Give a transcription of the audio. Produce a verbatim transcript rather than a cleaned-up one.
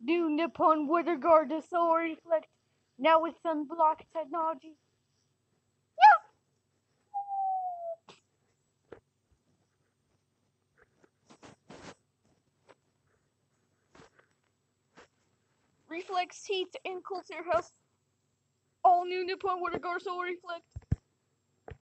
New Nippon weathergard the solarfect now with sunblock technology. Reflects heat and cools your house. All new Nippon weathergard solarfect.